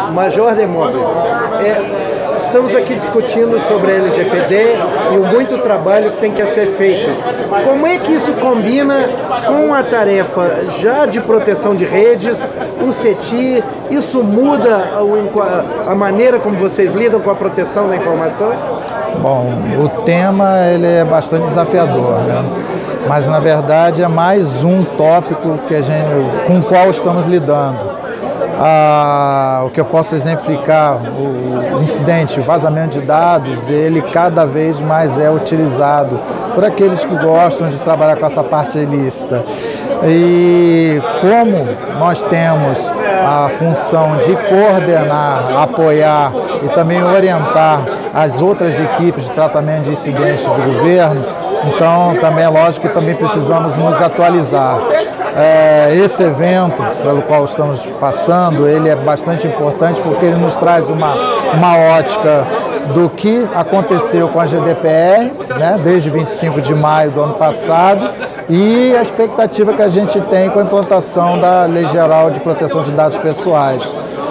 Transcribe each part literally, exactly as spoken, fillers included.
Major Demócrito, é, estamos aqui discutindo sobre a L G P D e o muito trabalho que tem que ser feito. Como é que isso combina com a tarefa já de proteção de redes, o CETI? Isso muda a maneira como vocês lidam com a proteção da informação? Bom, o tema ele é bastante desafiador, né? Mas na verdade é mais um tópico que a gente, com o qual estamos lidando. Ah, o que eu posso exemplificar, o incidente, o vazamento de dados, ele cada vez mais é utilizado por aqueles que gostam de trabalhar com essa parte ilícita. E como nós temos a função de coordenar, apoiar e também orientar as outras equipes de tratamento de incidentes do governo, então também é lógico que também precisamos nos atualizar. É, esse evento pelo qual estamos passando, ele é bastante importante porque ele nos traz uma, uma ótica do que aconteceu com a G D P R, né, desde vinte e cinco de maio do ano passado, e a expectativa que a gente tem com a implantação da Lei Geral de Proteção de Dados Pessoais.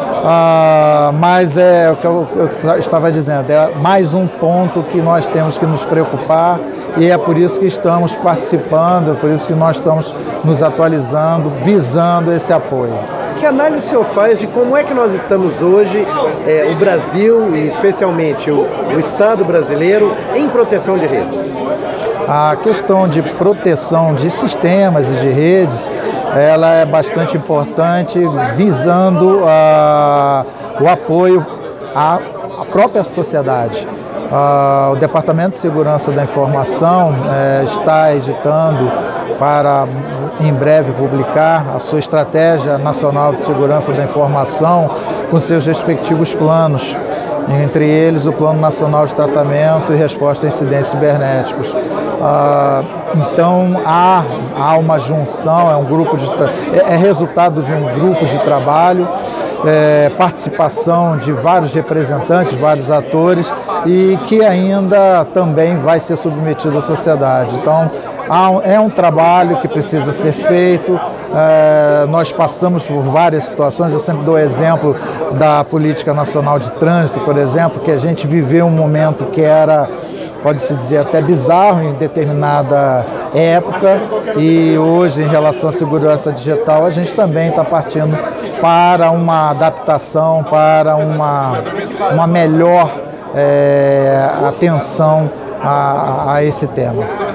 Ah, mas é o que eu, eu estava dizendo, é mais um ponto que nós temos que nos preocupar e é por isso que estamos participando, é por isso que nós estamos nos atualizando, visando esse apoio. Que análise o senhor faz de como é que nós estamos hoje, é, o Brasil e especialmente o, o Estado brasileiro, em proteção de redes? A questão de proteção de sistemas e de redes, ela é bastante importante, visando uh, o apoio à, à própria sociedade. Uh, o Departamento de Segurança da Informação uh, está editando para, em breve, publicar a sua Estratégia Nacional de Segurança da Informação com seus respectivos planos, entre eles o Plano Nacional de Tratamento e Resposta a Incidentes Cibernéticos. Uh, então há, há uma junção, é um grupo de é, é resultado de um grupo de trabalho, é, participação de vários representantes, vários atores e que ainda também vai ser submetido à sociedade. Então há, é um trabalho que precisa ser feito. É, nós passamos por várias situações, eu sempre dou exemplo da Política Nacional de Trânsito, por exemplo, que a gente viveu um momento que era, pode-se dizer, até bizarro em determinada época, e hoje, em relação à segurança digital, a gente também está partindo para uma adaptação, para uma, uma melhor é, atenção a, a esse tema.